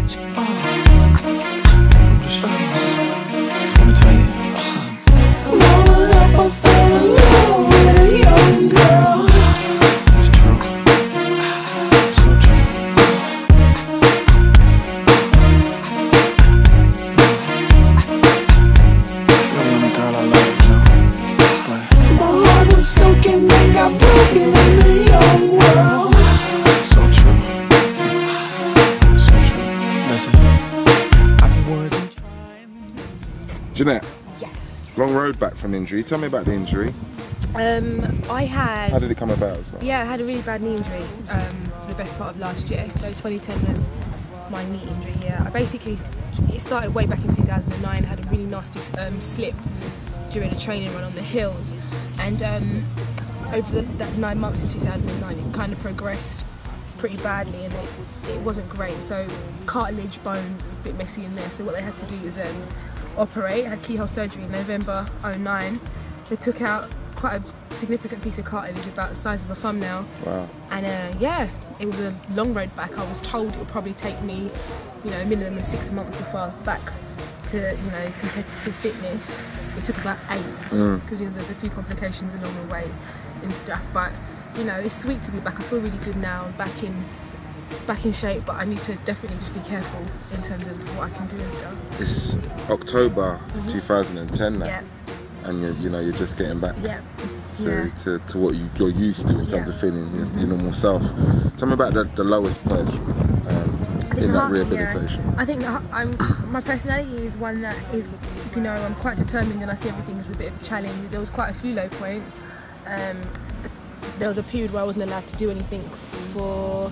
Just want to tell you. Growing up, I fell in love with a young girl. It's true. So true. You're the only girl I love, you know. But My heart was soaking and got broken in the young world. so true. So true. Listen, I wasn't trying. Jeanette, Yes. long road back from injury. Tell me about the injury. I had. How did it come about as well? Yeah, I had a really bad knee injury for the best part of last year. So 2010 was my knee injury here. It started way back in 2009. I had a really nasty slip during a training run on the hills, and over that 9 months in 2009, it kind of progressed pretty badly, and it wasn't great. So cartilage, bones, was a bit messy in there. So what they had to do was operate. I had keyhole surgery in November 2009. They took out quite a significant piece of cartilage, about the size of a thumbnail. Wow. And yeah, it was a long road back. I was told it would probably take me, a minimum of 6 months before I was back to, competitive fitness. It took about 8 because there's a few complications along the way and stuff. But it's sweet to be back. I feel really good now. I'm back in shape, but I need to definitely just be careful in terms of what I can do and stuff. It's October 2010 now. Yeah. And you're just getting back Yeah. to what you're used to in terms of feeling your normal self. Tell me about the lowest point in that rehabilitation. Yeah. I think that my personality is one that is, I'm quite determined, and I see everything as a bit of a challenge. There was quite a few low points. There was a period where I wasn't allowed to do anything for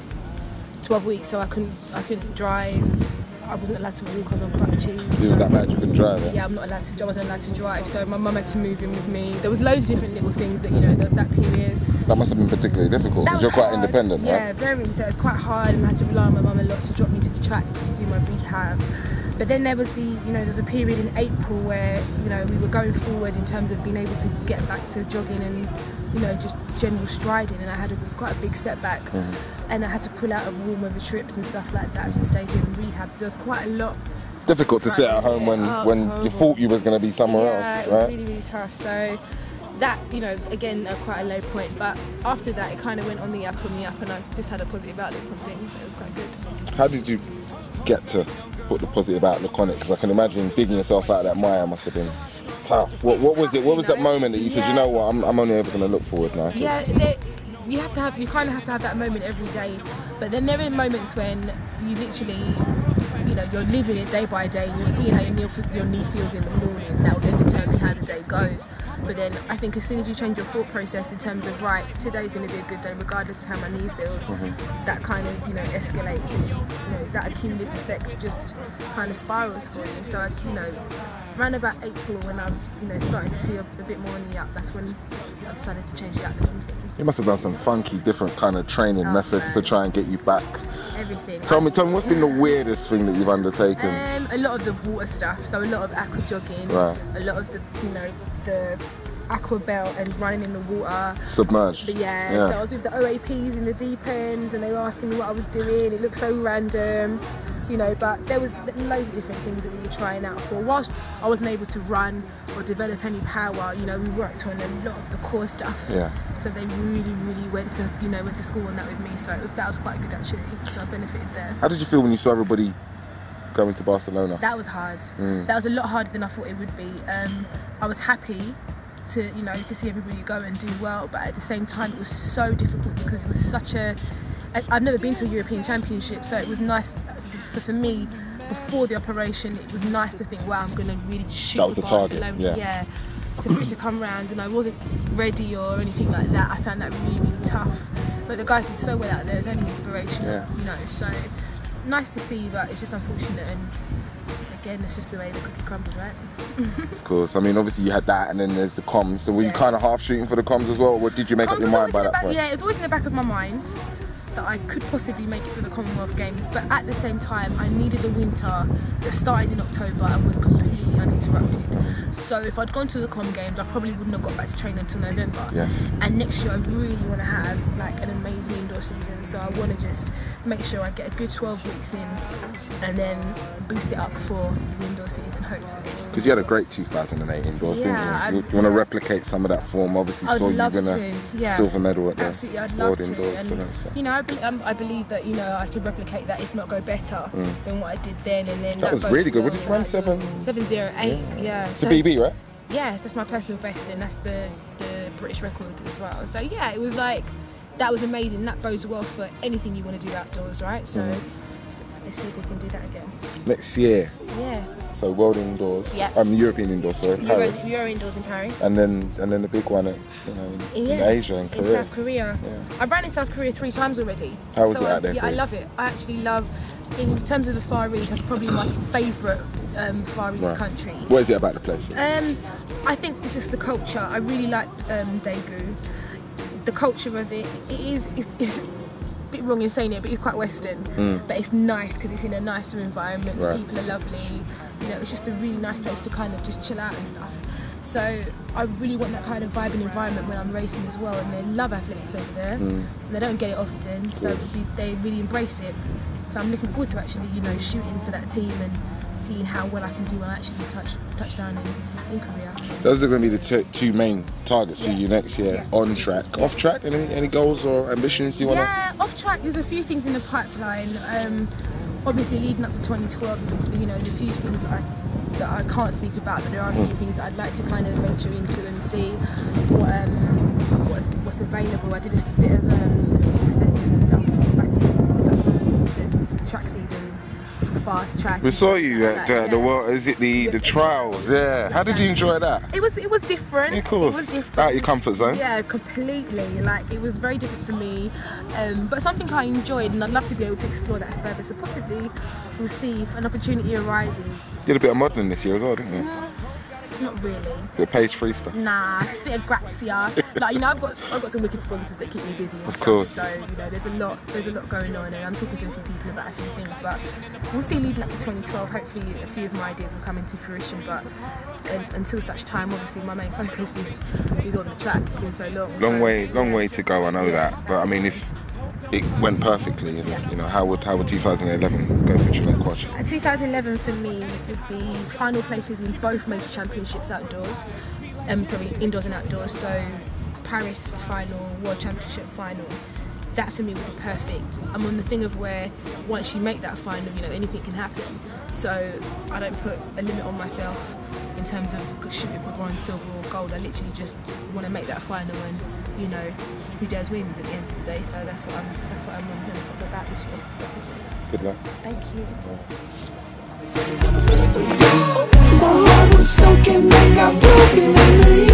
12 weeks, so I couldn't drive. I wasn't allowed to walk, I was on crutches. It was that bad you couldn't drive, Yeah, I wasn't allowed to drive, so my mum had to move in with me. There was loads of different little things that, there was that period. That must have been particularly difficult because you're quite independent, yeah, right? very. So it was quite hard, and I had to rely on my mum a lot to drop me to the track to do my rehab. But then there was there was a period in April where, we were going forward in terms of being able to get back to jogging and, just general striding, and I had quite a big setback, and I had to pull out of warm weather trips and stuff like that to stay here in rehab. So there was quite a lot. Difficult to sit at home when you thought you was going to be somewhere else, right? It was really, really tough. So that, again, quite a low point. But after that, it kind of went on the up, and I just had a positive outlook on things, so it was quite good. How did you get to put the positive outlook on it? Because I can imagine digging yourself out of that mire must have been tough. What was it? What was that moment that you said, you know what, I'm only ever going to look forward now? Yeah, you kind of have to have that moment every day. But then there are moments when you literally, you're living it day by day, and you're seeing how your knee feels in the morning. That will then determine how the day goes. But then I think as soon as you change your thought process in terms of, right, today's going to be a good day regardless of how my knee feels, that kind of escalates, and that accumulative effect just kind of spirals for you. So around about April, when I was starting to feel a bit more on the up, that's when I decided to change the outlook on things. You must have done some funky, different kind of training methods to try and get you back. Everything. Tell me, what's been the weirdest thing that you've undertaken? A lot of the water stuff, so a lot of aqua jogging, right. A lot of the aqua belt and running in the water. Submerged. But yeah, so I was with the OAPs in the deep end, and they were asking me what I was doing. It looked so random, but there was loads of different things that we were trying out for. Whilst I wasn't able to run or develop any power, we worked on a lot of the core stuff. Yeah. So they really, really went to school on that with me. So that was quite good actually. So I benefited there. How did you feel when you saw everybody going to Barcelona? That was hard. That was a lot harder than I thought it would be. I was happy to see everybody go and do well, but at the same time it was so difficult because it was such a... I've never been to a European Championship, so it was nice. So for me, before the operation, it was nice to think, wow, I'm going to really shoot for Barcelona. Yeah. So for it to come round, and I wasn't ready or anything like that, I found that really, really tough. But the guys did so well out there, it's only inspirational, so nice to see, but it's just unfortunate, and again, that's just the way the cookie crumbles, right? Of course. I mean, obviously you had that, and then there's the comms. So were you kind of half shooting for the comms as well, or did you make up your mind by that point? Yeah, it was always in the back of my mind that I could possibly make it for the Commonwealth Games, but at the same time, I needed a winter that started in October and was completely uninterrupted. So if I'd gone to the Com Games, I probably wouldn't have got back to training until November. Yeah. And next year I really want to have like an amazing indoor season. So I want to just make sure I get a good 12 weeks in, and then boost it up for the indoor season, hopefully. Because you had a great 2008 indoors, Yeah, didn't you? You want to replicate some of that form. Obviously, I'd saw you love win to, a yeah. silver medal at the Absolutely, I'd World love Indoors. to. And, So. you know, I believe that, you know, I could replicate that, if not go better than what I did then. And then That was bodes really good. What well did you run, 7:08? Yeah. It's a BB, right? Yeah, that's my personal best, and that's the British record as well. So yeah, it was like, that was amazing. That bodes well for anything you want to do outdoors, right? So let's see if we can do that again. Next year. Yeah. So World Indoors. Yeah. European Indoors, sorry. Paris. Euro Indoors in Paris. And then the big one at, in Asia and Korea. In South Korea. Yeah. I've ran in South Korea 3 times already. How was it out there? Yeah, I love it. I actually love, in terms of the Far East, that's probably my favourite Far East country. What is it about the place? I think it's just the culture. I really liked Daegu. The culture of it, it's a bit wrong in saying it, but it's quite Western. But it's nice because it's in a nicer environment. Right. The people are lovely. You know, it's just a really nice place to kind of just chill out and stuff. So I really want that kind of vibe and environment when I'm racing as well. And they love athletics over there. And they don't get it often, so they really embrace it. So I'm looking forward to actually, you know, shooting for that team and seeing how well I can do when I actually touch down in Korea. Those are going to be the two main targets for you next year. On track, off track. Any goals or ambitions you want to? Yeah, off track. There's a few things in the pipeline. Obviously, leading up to 2012, you know, there's a few things that I can't speak about, but there are a few things I'd like to kind of venture into and see what's available. I did a bit of presenting stuff back in the track season for fast track. We saw you at the trials. Yeah. How did you enjoy that? It was different. Of course. It was different. Out your comfort zone. Yeah, completely. Like, it was very different for me, but something I enjoyed, and I'd love to be able to explore that further. So possibly we'll see if an opportunity arises. You did a bit of modelling this year as well, didn't you? Not really. Bit of page 3 stuff. Nah, a bit of grazia. Like, you know, I've got some wicked sponsors that keep me busy and stuff. Course. So, you know, there's a lot going on, and I'm talking to a few people about a few things. But we'll see leading up to 2012. Hopefully, a few of my ideas will come into fruition. But until such time, obviously, my main focus is on the track. It's been so long. Long way to go. I know that. But I mean, if it went perfectly, you know, how would 2011 go for Jeanette Kwakye? 2011 for me would be final places in both major championships outdoors. Indoors and outdoors. So Paris final, World Championship final. That for me would be perfect. I'm on the thing of where once you make that final, you know, anything can happen. So I don't put a limit on myself in terms of shooting for bronze, silver or gold. I literally just want to make that final, and you know, who dares wins at the end of the day. So that's what I'm going to talk about this year. Good luck. Thank you. My heart was soaking and got broken in the